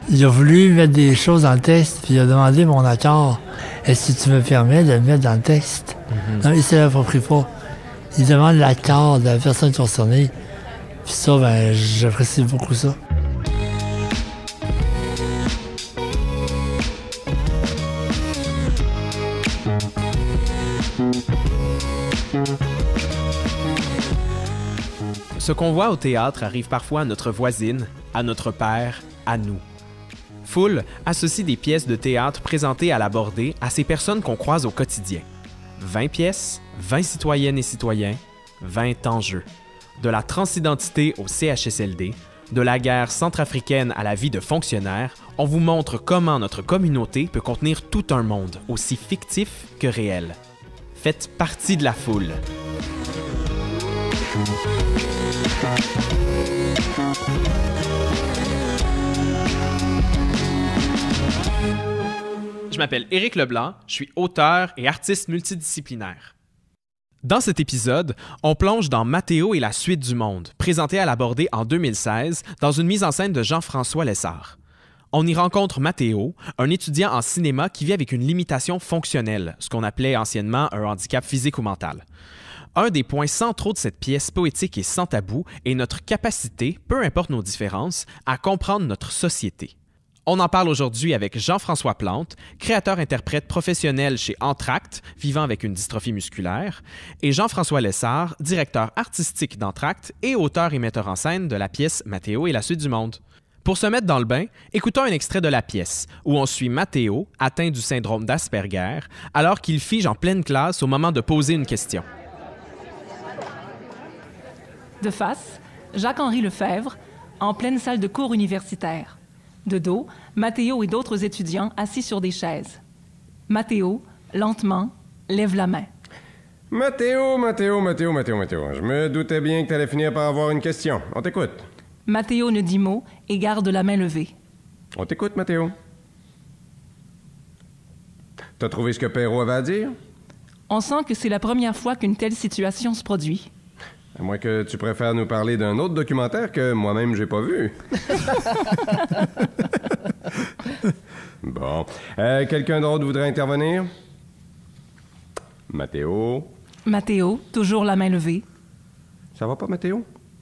Il a voulu mettre des choses dans le texte, puis il a demandé mon accord. Est-ce que tu me permets de le mettre dans le texte? Non, il ne se l'approprie pas. Il demande l'accord de la personne concernée. Puis ça, ben, j'apprécie beaucoup ça. Ce qu'on voit au théâtre arrive parfois à notre voisine, à notre père, à nous. Foule associe des pièces de théâtre présentées à la Bordée à ces personnes qu'on croise au quotidien. 20 pièces, 20 citoyennes et citoyens, 20 enjeux. De la transidentité au CHSLD, de la guerre centrafricaine à la vie de fonctionnaire, on vous montre comment notre communauté peut contenir tout un monde, aussi fictif que réel. Faites partie de la foule. Je m'appelle Éric Leblanc, je suis auteur et artiste multidisciplinaire. Dans cet épisode, on plonge dans Mathéo et la suite du monde, présenté à la Bordée en 2016 dans une mise en scène de Jean-François Lessard. On y rencontre Mathéo, un étudiant en cinéma qui vit avec une limitation fonctionnelle, ce qu'on appelait anciennement un handicap physique ou mental. Un des points centraux de cette pièce poétique et sans tabou est notre capacité, peu importe nos différences, à comprendre notre société. On en parle aujourd'hui avec Jean-François Plante, créateur-interprète professionnel chez Entracte, vivant avec une dystrophie musculaire, et Jean-François Lessard, directeur artistique d'Entracte et auteur et metteur en scène de la pièce Mathéo et la suite du monde. Pour se mettre dans le bain, écoutons un extrait de la pièce, où on suit Mathéo, atteint du syndrome d'Asperger, alors qu'il fige en pleine classe au moment de poser une question. De face, Jacques-Henri Lefebvre, en pleine salle de cours universitaire. De dos, Mathéo et d'autres étudiants assis sur des chaises. Mathéo, lentement, lève la main. Mathéo. Je me doutais bien que t'allais finir par avoir une question. On t'écoute. Mathéo ne dit mot et garde la main levée. On t'écoute, Mathéo. T'as trouvé ce que Perrault avait à dire? On sent que c'est la première fois qu'une telle situation se produit. À moins que tu préfères nous parler d'un autre documentaire que moi-même j'ai pas vu. Bon. Quelqu'un d'autre voudrait intervenir? Mathéo. Mathéo, toujours la main levée. Ça va pas, Mathéo?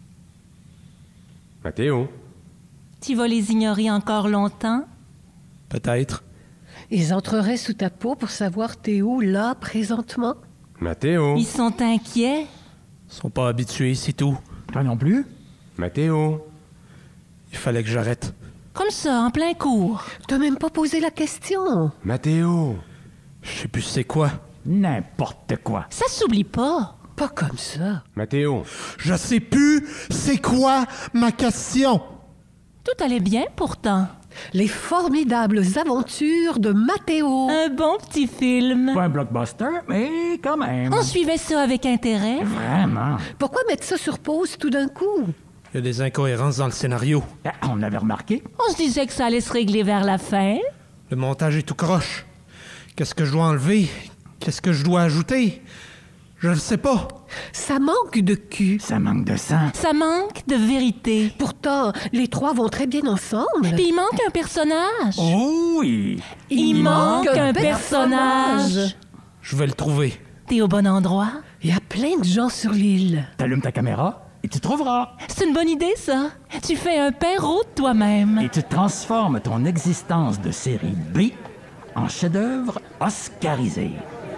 Mathéo. Tu vas les ignorer encore longtemps? Peut-être. Ils entreraient sous ta peau pour savoir t'es où, là, présentement? Mathéo. Ils sont inquiets? Ils sont pas habitués, c'est tout. Toi non plus? Mathéo. Il fallait que j'arrête. Comme ça, en plein cours. T'as même pas posé la question. Mathéo. Je sais plus c'est quoi. N'importe quoi. Ça s'oublie pas. Pas comme ça. Mathéo. Je sais plus c'est quoi ma question. Tout allait bien pourtant. Les formidables aventures de Mathéo. Un bon petit film. Pas un blockbuster, mais quand même. On suivait ça avec intérêt. Vraiment. Pourquoi mettre ça sur pause tout d'un coup? Il y a des incohérences dans le scénario. On avait remarqué. On se disait que ça allait se régler vers la fin. Le montage est tout croche. Qu'est-ce que je dois enlever? Qu'est-ce que je dois ajouter? Je ne sais pas. Ça manque de cul. Ça manque de sang. Ça manque de vérité. Pourtant, les trois vont très bien ensemble. Puis il manque un personnage. Oh oui. Il manque un personnage. Je vais le trouver. T'es au bon endroit. Il y a plein de gens sur l'île. T'allumes ta caméra et tu trouveras. C'est une bonne idée, ça. Tu fais un Perrault de toi-même. Et tu transformes ton existence de série B en chef-d'œuvre oscarisé.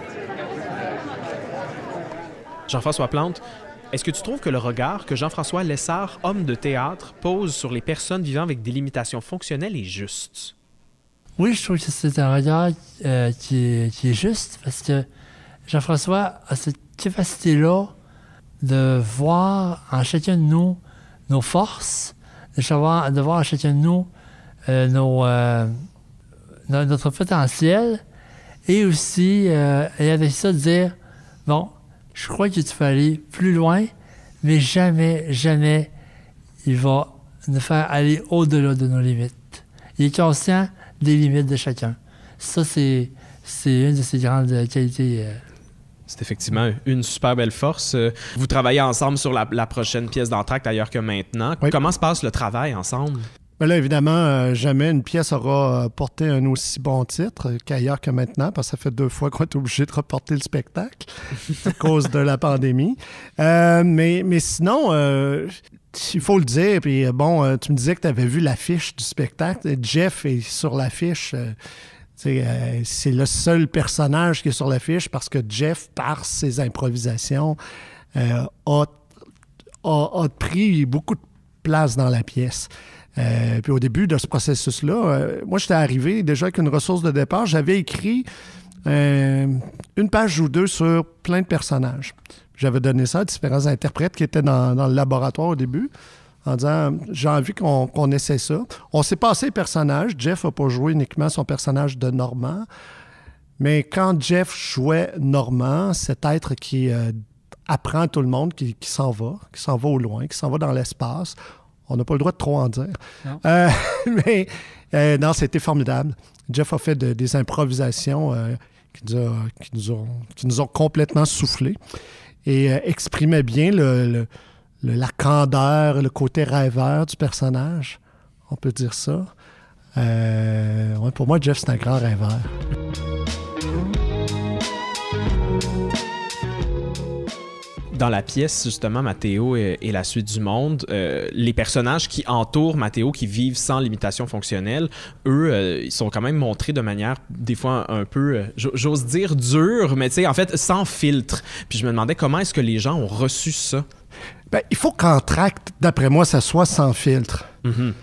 Jean-François Plante, est-ce que tu trouves que le regard que Jean-François Lessard, homme de théâtre, pose sur les personnes vivant avec des limitations fonctionnelles est juste? Oui, je trouve que c'est un regard qui est juste parce que Jean-François a cette capacité-là de voir en chacun de nous nos forces, de voir en chacun de nous notre potentiel et aussi, et avec ça, de dire, bon, je crois que tu peux aller plus loin, mais jamais, il va nous faire aller au-delà de nos limites. Il est conscient des limites de chacun. Ça, c'est une de ses grandes qualités. C'est effectivement une super belle force. Vous travaillez ensemble sur la prochaine pièce d'Entracte ailleurs que maintenant. Oui. Comment se passe le travail ensemble? Ben là, évidemment, jamais une pièce aura porté un aussi bon titre qu'ailleurs que maintenant, parce que ça fait 2 fois qu'on est obligé de reporter le spectacle à cause de la pandémie. Mais sinon, il faut le dire, puis bon, tu me disais que tu avais vu l'affiche du spectacle. Jeff est sur l'affiche. C'est le seul personnage qui est sur l'affiche parce que Jeff, par ses improvisations, a pris beaucoup de place dans la pièce. Puis au début de ce processus-là, moi, j'étais arrivé déjà avec une ressource de départ. J'avais écrit une page ou 2 sur plein de personnages. J'avais donné ça à différents interprètes qui étaient dans le laboratoire au début, en disant « j'ai envie qu'on essaie ça ». On s'est passé les personnages. Jeff n'a pas joué uniquement son personnage de Normand, mais quand Jeff jouait Normand, cet être qui apprend à tout le monde, qui s'en va au loin, qui s'en va dans l'espace. On n'a pas le droit de trop en dire. Non. Mais non, c'était formidable. Jeff a fait des improvisations qui nous ont complètement soufflés et exprimait bien la candeur, le côté rêveur du personnage. On peut dire ça. Ouais, pour moi, Jeff, c'est un grand rêveur. Dans la pièce, justement, Mathéo et la suite du monde, les personnages qui entourent Mathéo, qui vivent sans limitation fonctionnelle, eux, ils sont quand même montrés de manière, des fois, un peu, j'ose dire dure, mais tu sais, en fait, sans filtre. Puis je me demandais comment est-ce que les gens ont reçu ça? Bien, il faut qu'Entracte, d'après moi, ça soit sans filtre. Mm-hmm.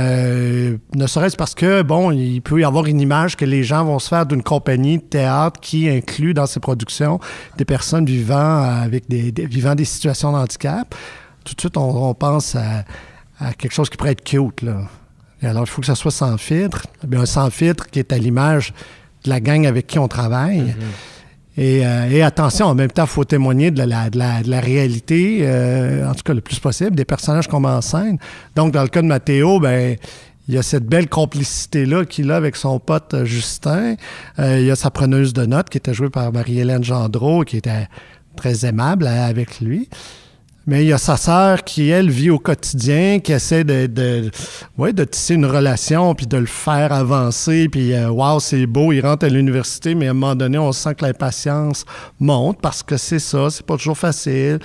Ne serait-ce parce que, bon, il peut y avoir une image que les gens vont se faire d'une compagnie de théâtre qui inclut dans ses productions des personnes vivant vivant des situations de handicap. Tout de suite, on pense à quelque chose qui pourrait être cute, là. Et alors, il faut que ça soit sans filtre. Bien, un sans filtre qui est à l'image de la gang avec qui on travaille. Mm-hmm. Et attention, en même temps, il faut témoigner de la réalité, en tout cas le plus possible, des personnages qu'on met en scène. Donc, dans le cas de Mathéo, ben, il y a cette belle complicité-là qu'il a avec son pote Justin. Il y a sa preneuse de notes qui était jouée par Marie-Hélène Gendreau, qui était très aimable avec lui. Mais il y a sa sœur qui, elle, vit au quotidien, qui essaie de tisser une relation, puis de le faire avancer, puis wow, c'est beau, il rentre à l'université, mais à un moment donné, on sent que l'impatience monte, parce que c'est ça, c'est pas toujours facile.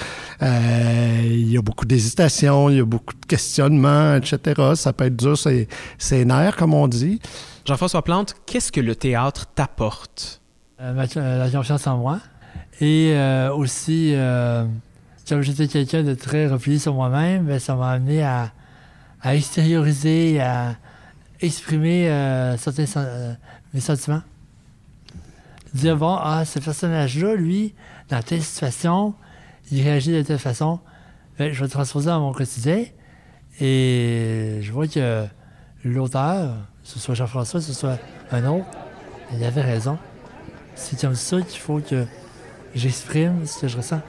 Il y a beaucoup d'hésitations, il y a beaucoup de questionnements, etc. Ça peut être dur, c'est nerfs, comme on dit. Jean-François Plante, qu'est-ce que le théâtre t'apporte? La confiance en moi, et aussi... Comme j'étais quelqu'un de très replié sur moi-même, bien, ça m'a amené à extérioriser, à exprimer certains mes sentiments. Dire, bon, ce personnage-là, lui, dans telle situation, il réagit de telle façon, bien, je vais le transposer dans mon quotidien. Et je vois que l'auteur, que ce soit Jean-François, que ce soit un autre, il avait raison. C'est comme ça qu'il faut que j'exprime ce que je ressens.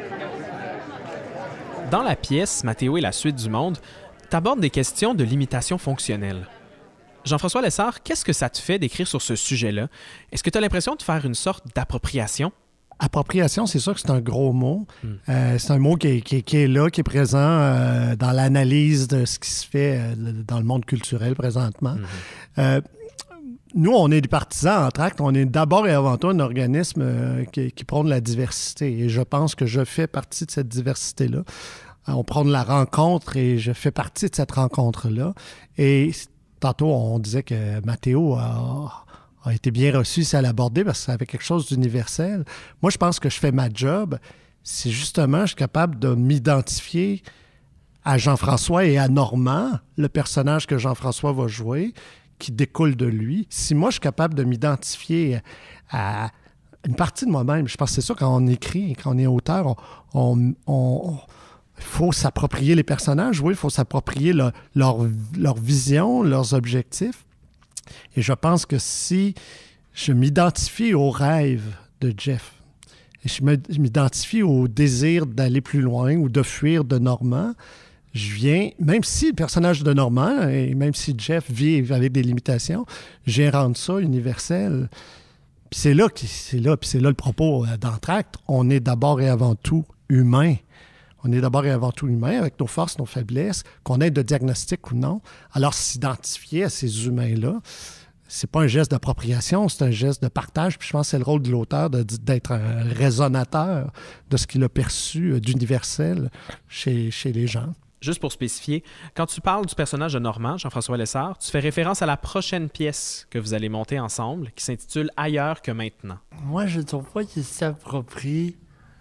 Dans la pièce, Mathéo et la suite du monde, t'abordes des questions de limitation fonctionnelle. Jean-François Lessard, qu'est-ce que ça te fait d'écrire sur ce sujet-là? Est-ce que tu as l'impression de faire une sorte d'appropriation? Appropriation, c'est sûr que c'est un gros mot. C'est un mot qui est là, qui est présent dans l'analyse de ce qui se fait dans le monde culturel présentement. Nous, on est des partisans Entracte. On est d'abord et avant tout un organisme qui prône la diversité. Et je pense que je fais partie de cette diversité-là. On prône la rencontre et je fais partie de cette rencontre-là. Et tantôt, on disait que Mathéo a été bien reçu ici à l'Abordé parce que ça avait quelque chose d'universel. Moi, je pense que je fais ma job. C'est justement, je suis capable de m'identifier à Jean-François et à Normand, le personnage que Jean-François va jouer, qui découle de lui. Si moi, je suis capable de m'identifier à une partie de moi-même, je pense que c'est ça, quand on écrit, quand on est auteur, il faut s'approprier les personnages, oui, il faut s'approprier leur vision, leurs objectifs. Et je pense que si je m'identifie au rêve de Jeff, et je m'identifie au désir d'aller plus loin ou de fuir de Normand, je viens, même si le personnage de Normand, et même si Jeff vit avec des limitations, je viens rendre ça universel. Puis c'est là le propos d'Entracte. On est d'abord et avant tout humain. On est d'abord et avant tout humain, avec nos forces, nos faiblesses, qu'on ait de diagnostic ou non. Alors, s'identifier à ces humains-là, c'est pas un geste d'appropriation, c'est un geste de partage. Puis je pense que c'est le rôle de l'auteur d'être un résonateur de ce qu'il a perçu d'universel chez les gens. Juste pour spécifier, quand tu parles du personnage de Normand, Jean-François Lessard, tu fais référence à la prochaine pièce que vous allez monter ensemble, qui s'intitule « Ailleurs que maintenant ». Moi, je ne trouve pas qu'il s'approprie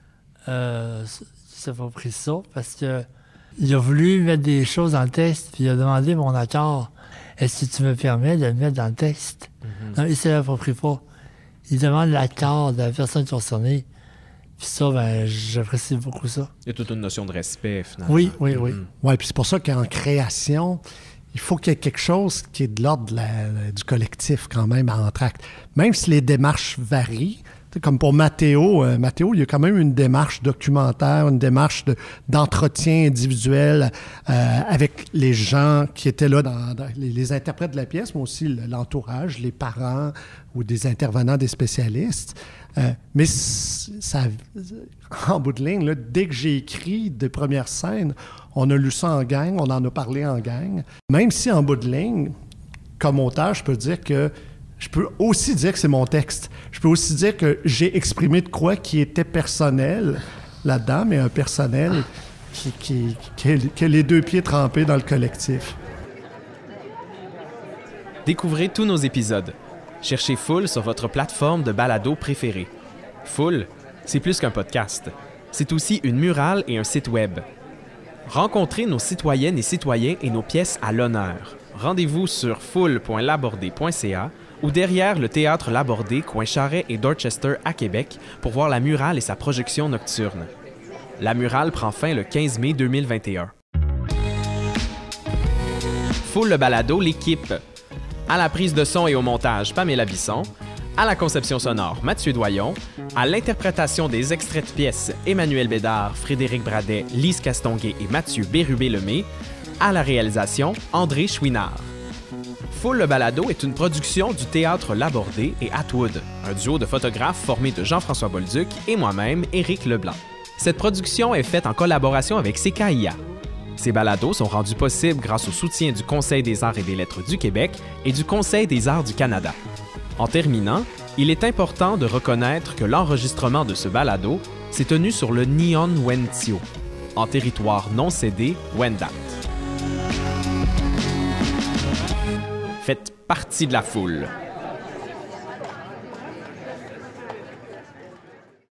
ça, parce que il a voulu mettre des choses dans le texte, puis il a demandé mon accord. Est-ce que tu me permets de le mettre dans le texte? Non, il ne s'approprie pas. Il demande l'accord de la personne concernée. Puis ça, j'apprécie beaucoup ça. Il y a toute une notion de respect, finalement. Oui. Oui, puis c'est pour ça qu'en création, il faut qu'il y ait quelque chose qui est de l'ordre du collectif quand même en entracte. Même si les démarches varient, comme pour Mathéo, il y a quand même une démarche documentaire, une démarche d'entretien individuel avec les gens qui étaient là, dans les interprètes de la pièce, mais aussi l'entourage, les parents ou des intervenants, des spécialistes. Mais ça, en bout de ligne, là, dès que j'ai écrit des premières scènes, on a lu ça en gang, on en a parlé en gang. Même si en bout de ligne, comme auteur, je peux dire que je peux aussi dire que c'est mon texte. Je peux aussi dire que j'ai exprimé de quoi qui était personnel là-dedans, mais un personnel qui a les deux pieds trempés dans le collectif. Découvrez tous nos épisodes. Cherchez Foule sur votre plateforme de balado préférée. Foule, c'est plus qu'un podcast. C'est aussi une murale et un site web. Rencontrez nos citoyennes et citoyens et nos pièces à l'honneur. Rendez-vous sur foule.labordé.ca ou derrière le Théâtre Labordé, coin Charest et Dorchester à Québec, pour voir la murale et sa projection nocturne. La murale prend fin le 15 mai 2021. Foule le balado, l'équipe. À la prise de son et au montage, Pamela Bisson. À la conception sonore, Mathieu Doyon. À l'interprétation des extraits de pièces, Emmanuel Bédard, Frédéric Bradet, Lise Castonguay et Mathieu Bérubé-Lemay. À la réalisation, André Chouinard. Foule le balado est une production du Théâtre Labordé et Atwood, un duo de photographes formé de Jean-François Bolduc et moi-même, Éric Leblanc. Cette production est faite en collaboration avec CKIA. Ces balados sont rendus possibles grâce au soutien du Conseil des arts et des lettres du Québec et du Conseil des arts du Canada. En terminant, il est important de reconnaître que l'enregistrement de ce balado s'est tenu sur le Neon Wentio, en territoire non cédé Wendat. Faites partie de la foule.